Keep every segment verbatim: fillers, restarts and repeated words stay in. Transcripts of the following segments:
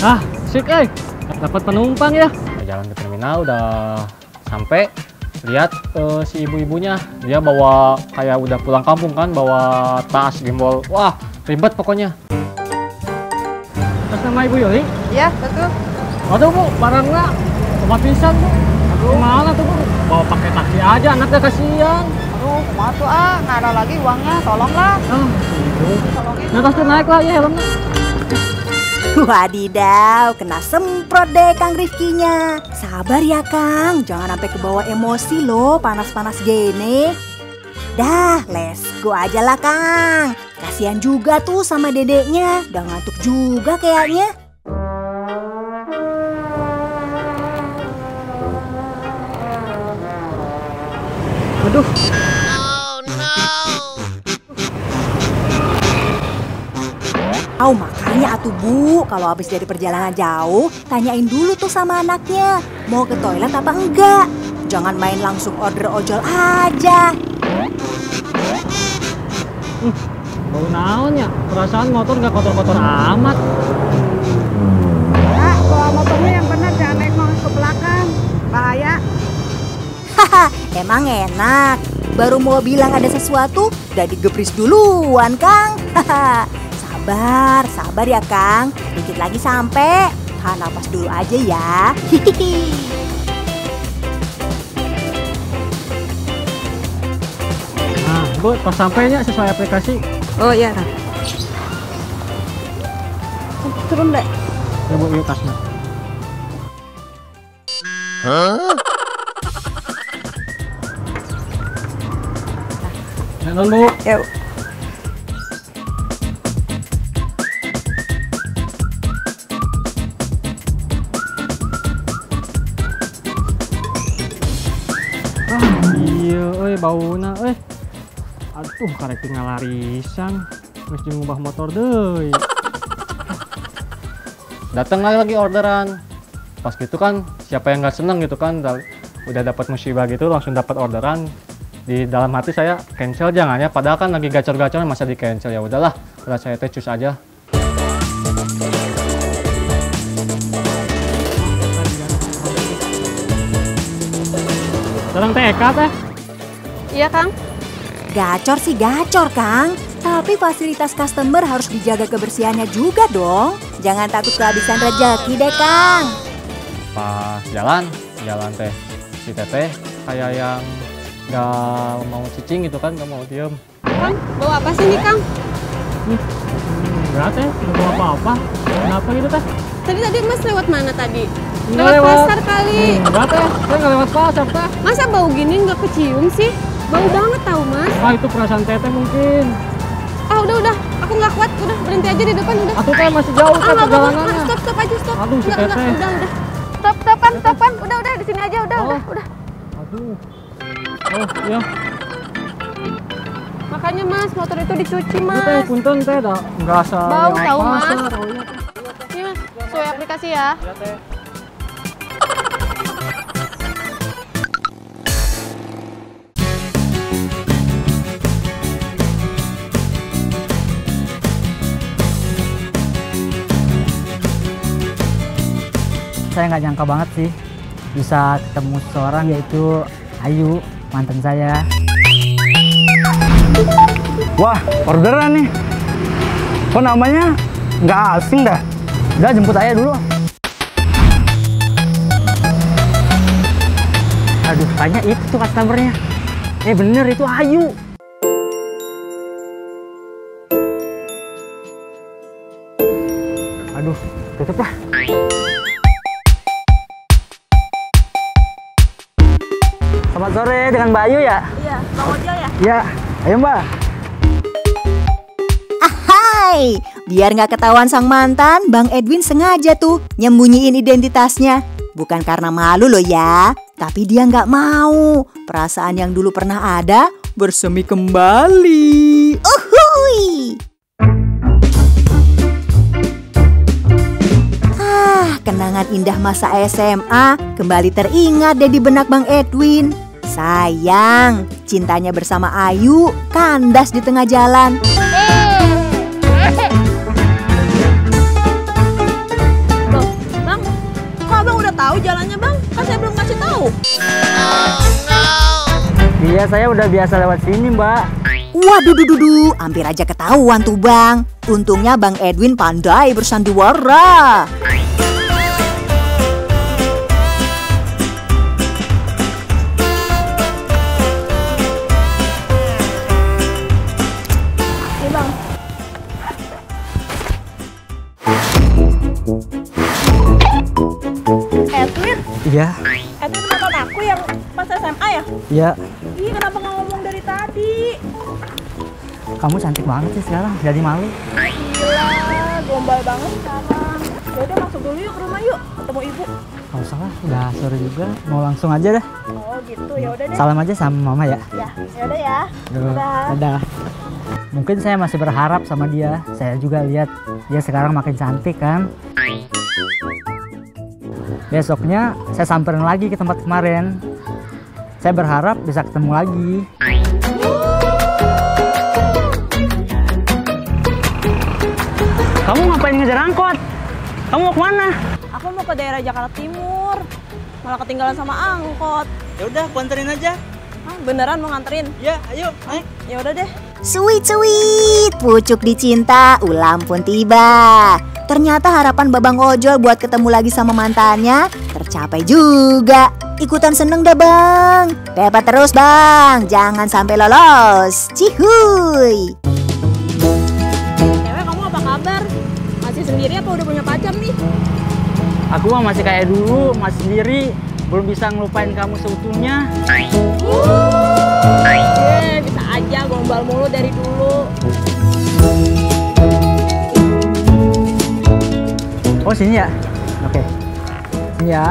Ah, sik eh. Dapat penumpang ya. Jalan ke terminal udah sampai. Lihat uh, si ibu-ibunya, dia bawa kayak udah pulang kampung kan, bawa tas, gimbal. Wah, ribet pokoknya. Atas nama Ibu Yuli? Iya, betul. Waduh Bu, barangnya obat pisan Bu. Aduh, gimana tuh Bu? Bawa pakai taksi aja, anaknya kasihan. Aduh, kumaha tuh ah, nggak ada lagi uangnya, tolonglah. Ah, ibu. Tolongin. Nah, pasti naik lah ya helmnya. Wadidaw, kena semprot deh Kang Rifkinya. Sabar ya Kang, jangan sampai kebawa emosi loh, panas-panas gini. Dah, let's go aja lah Kang. Kasihan juga tuh sama dedeknya, udah ngantuk juga kayaknya. Aduh. Oh, makanya atuh Bu, kalau habis dari perjalanan jauh, tanyain dulu tuh sama anaknya, mau ke toilet apa enggak. Jangan main langsung order ojol aja. Hmm, bau naon ya? Perasaan motor nggak kotor-kotor amat. Kak, bawa motornya yang benar, jangan naik mau ke belakang. Bahaya. Haha, emang enak. Baru mau bilang ada sesuatu, udah digebris duluan Kang. Haha. Sabar, sabar ya Kang. Dikit lagi sampai. Tahan napas dulu aja ya. Hihihi. Nah, Bu, pas sampainya sesuai aplikasi. Oh iya. Turun deh. Ya Bu, yuk tasnya. Hah? Ya, non Bu. Yuk. Iya, eh bauna, eh. Aduh, karek tinggal larisan. Mesti ngubah motor deh. Datang lagi orderan. Pas gitu kan, siapa yang nggak seneng gitu kan, udah dapat musibah gitu, langsung dapat orderan. Di dalam hati saya cancel jangan ya. Padahal kan lagi gacor-gacornya masa di cancel, ya udahlah. Udah saya teh cus aja. Sekarang T K teh. Iya Kang. Gacor sih gacor Kang. Tapi fasilitas customer harus dijaga kebersihannya juga dong. Jangan takut kehabisan rezeki deh Kang. Pas jalan, jalan teh si teteh kayak yang nggak mau cicing gitu kan, nggak mau diem. Kang, bawa apa sih nih Kang? Hmm, berat ya, nggak bawa apa-apa. Kenapa gitu teh? Tadi tadi Mas lewat mana tadi? Nggak Lewat, lewat. pasar kali. Hmm, enggak teh, saya nggak lewat pasar teh. Masa bau gini nggak kecium sih? Bau banget tahu Mas. Ah, itu perasaan teteh mungkin. Ah udah udah, aku nggak kuat, udah berhenti aja di depan udah. Aku teh masih jauh Ah teh nggak apa-apa, perjalanannya. stop stop aja stop. Aduh, si Nggak, nggak, teteh. udah udah. Stop stopan stopan, udah udah di sini aja udah Oh. udah udah. Aduh. Oh iya. Makanya Mas, motor itu dicuci Itu teh Mas. punten teh dah nggak asal Bau lewat tahu, Mas. pasar. Oh iya teh. Ini Mas, sesuai aplikasi ya. Iya teh. Saya nggak nyangka banget sih bisa ketemu seseorang yaitu Ayu, mantan saya. Wah, orderan nih. Kok namanya nggak asing dah? Udah jemput Ayah dulu. Aduh, tanya itu tuh customernya. Eh bener itu Ayu. Aduh, tutup lah. Selamat sore dengan Mbak Ayu ya? Iya, Bang Ojol ya? Iya, ayo Mbak. Ahai, biar nggak ketahuan sang mantan, Bang Edwin sengaja tuh nyembunyiin identitasnya. Bukan karena malu loh ya, tapi dia nggak mau perasaan yang dulu pernah ada bersemi kembali. Uhuy. Ah, kenangan indah masa S M A kembali teringat deh di benak Bang Edwin. Sayang, cintanya bersama Ayu kandas di tengah jalan. Loh, tahu jalannya bang? Kan saya belum kasih tahu. Iya, saya udah biasa lewat sini, Mbak. Waduh, duh, duh, duh, hampir aja ketahuan tuh Bang. Untungnya Bang Edwin pandai bersandiwara. Nih bang. Edwin? Iya, Edwin mantan aku yang pas S M A ya? iya. Ih, kenapa nggak ngomong dari tadi? Kamu cantik banget sih sekarang, jadi malu. Gila, gombal banget sekarang. Yaudah masuk dulu yuk ke rumah yuk, ketemu ibu. Gak usah lah, udah sore juga. Mau langsung aja dah. Oh gitu, ya udah deh. Salam aja sama mama ya. Ya, yaudah ya. Duh, Dadah. dadah. Mungkin saya masih berharap sama dia. Saya juga lihat dia sekarang makin cantik kan. Besoknya saya samperin lagi ke tempat kemarin. Saya berharap bisa ketemu lagi. Kamu ngapain ngejar angkot? Kamu mau kemana? Aku mau ke daerah Jakarta Timur. Malah ketinggalan sama angkot. Ya udah, aku anterin aja. Hah, beneran mau nganterin? Ya, ayo, naik. Ya udah deh. Sweet sweet, pucuk dicinta, ulam pun tiba. Ternyata harapan Babang Ojol buat ketemu lagi sama mantannya tercapai juga. Ikutan seneng dah Bang. Dapat terus Bang, jangan sampai lolos. Cihuy. Cewek, kamu apa kabar? Masih sendiri apa udah punya pacar nih? Aku mah masih kayak dulu, masih sendiri. Belum bisa ngelupain kamu seutuhnya. Eh, bisa aja gombal mulu dari dulu. Oh sini ya? Oke. Sini ya.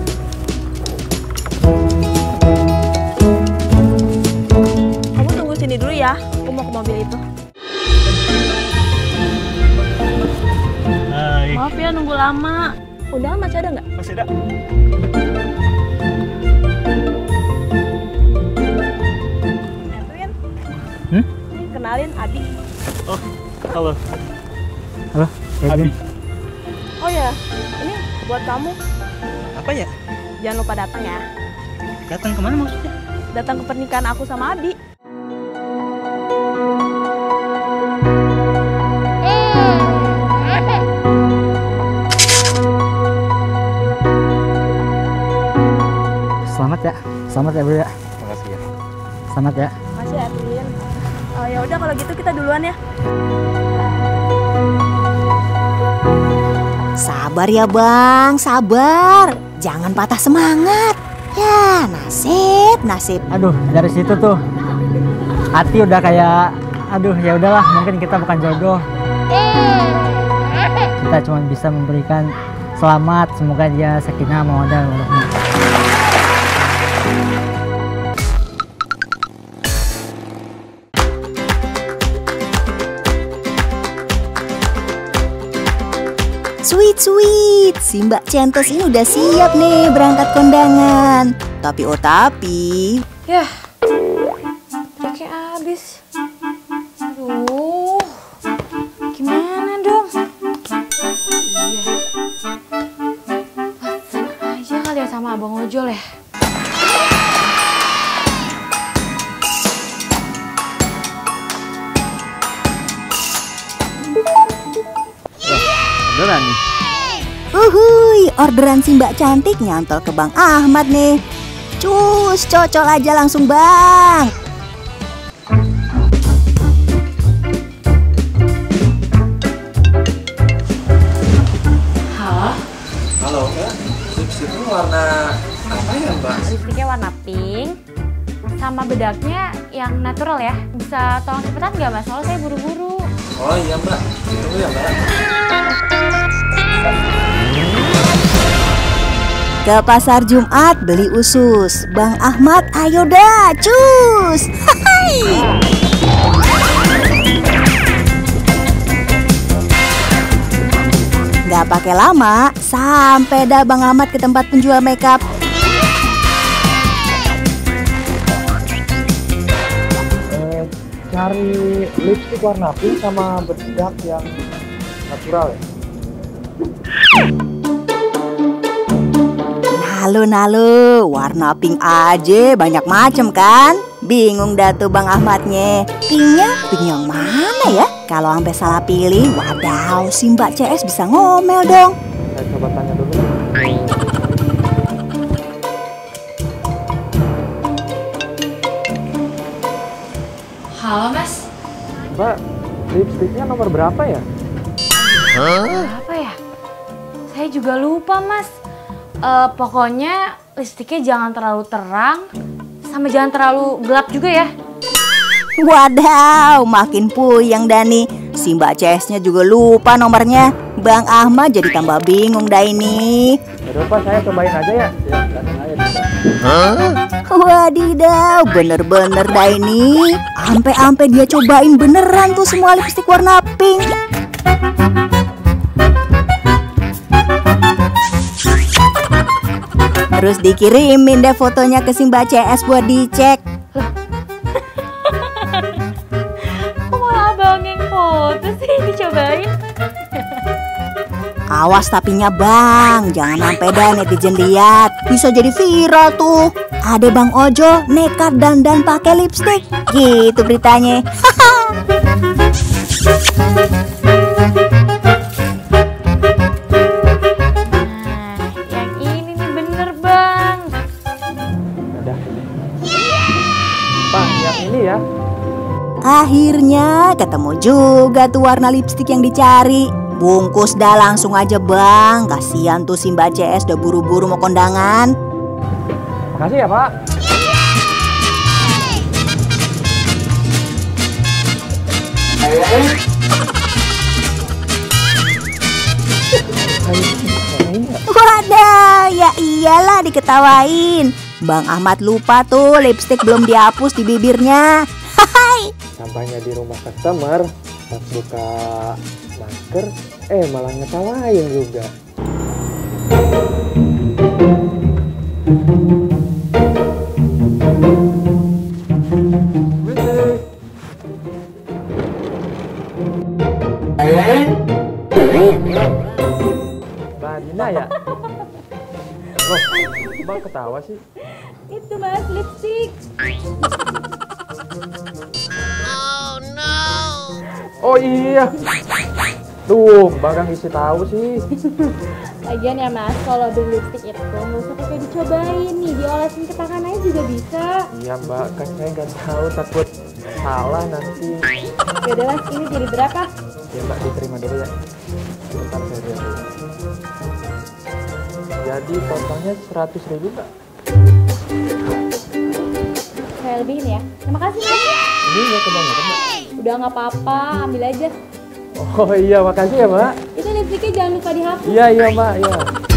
Kamu tunggu sini dulu ya. Aku mau ke mobil itu. Hai. Maaf ya nunggu lama. Undangan masih ada nggak? Masih ada. Edwin? Hmm? Kenalin Abi. Oh, halo. Halo, Edwin. Oh ya, ini buat kamu. Apa ya? Jangan lupa datang ya. Datang kemana maksudnya? Datang ke pernikahan aku sama Abi. Selamat ya. Selamat ya, Bro ya. Makasih ya. Selamat ya. Masih Edwin. Oh, ya udah kalau gitu kita duluan ya. Sabar ya Bang, sabar. Jangan patah semangat. Ya, nasib, nasib. Aduh, dari situ tuh hati udah kayak aduh, ya udahlah, mungkin kita bukan jodoh. Kita cuma bisa memberikan selamat, semoga dia sakinah mawaddah warahmah. Sweet sweet, si Mbak Centos ini udah siap nih berangkat kondangan. Tapi oh tapi, Yah, triknya habis. Aduh, gimana dong? Iya, pesan aja kali ya sama Abang Ojol ya. Beneran nih. uhuy, orderan si Mbak Cantik nyantol ke Bang Ahmad nih. Cus, cocol aja langsung Bang. Halo, Halo, Mbak. Lipstick itu warna apa ya, Mbak? lipstiknya warna pink, sama bedaknya yang natural ya. Bisa tolong cepetan nggak mas? Soalnya saya buru-buru. Oh iya, Mbak. Tunggu ya, Mbak. Ke pasar Jumat beli usus. Bang Ahmad ayo dah, cus. Hai. Gak pakai lama, sampai dah Bang Ahmad ke tempat penjual makeup. Eh, cari lipstick warna pink sama bedak yang natural ya. Alun-alun, warna pink aja banyak macem kan? Bingung dah tuh Bang Ahmadnya. Pinknya, pink yang mana ya? Kalau sampai salah pilih, wadaw, si Mbak C S bisa ngomel dong. Saya coba tanya dulu. Halo mas. Mbak, lipstiknya nomor berapa ya? Apa ya? Saya juga lupa mas. Eh, pokoknya lipstiknya jangan terlalu terang, sama jangan terlalu gelap juga ya. Wadaw, makin puyeng Dani. Si Mbak C S-nya juga lupa nomornya. Bang Ahmad jadi tambah bingung dah ini. Yaudah Pak, saya cobain aja ya. Ya, datang aja. Wadidaw, bener-bener dah ini. Ampe-ampe dia cobain beneran tuh semua lipstik warna pink. Terus dikirimin deh fotonya ke si Mbak C S buat dicek. Kok malah abang yang foto sih dicobain? Awas tapinya bang, jangan sampai dah netizen lihat. Bisa jadi viral tuh. Ada Bang Ojo nekat dandan pakai lipstik. Gitu beritanya. Pak, yang ini ya. Akhirnya ketemu juga tuh warna lipstik yang dicari. Bungkus dah langsung aja bang. Kasihan tuh si Mbak C S udah buru-buru mau kondangan. Makasih ya Pak. Wadah, ya iyalah diketawain. Bang Ahmad lupa tuh lipstik belum dihapus di bibirnya. Hai. Sampainya di rumah customer, pas buka masker, eh malah ngetawain juga. Mbak Dina ya? Loh, Mbak ketawa sih? Itu mas, lipstick. Oh iya. Duh, Mbak kan isi tahu sih. Lagian ya mas, kalau beli lipstick itu nggak usah pakai dicobain nih, diolesin ke tangan aja juga bisa. Iya Mbak, kan saya nggak tahu, takut salah nanti. Yaudah mas, ini jadi berapa? Ya Mbak, diterima dulu ya. Sebentar saya lihat dulu. Jadi totalnya seratus ribu Mbak. Saya lebihin ya. Terima kasih mas. Ini nggak kebanyakan Mbak. Udah nggak apa-apa, ambil aja. Oh iya, makasih ya Mbak. Itu lipstiknya jangan lupa dihapus. Iya iya Mbak, iya.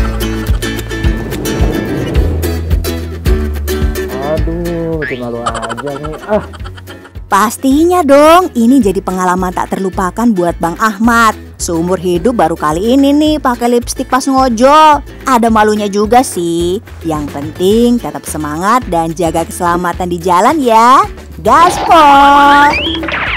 Aduh, bikin malu aja nih. Ah. Pastinya dong, ini jadi pengalaman tak terlupakan buat Bang Ahmad. Seumur hidup baru kali ini nih pakai lipstik pas ngojol. Ada malunya juga sih. Yang penting tetap semangat dan jaga keselamatan di jalan ya. Gaspol!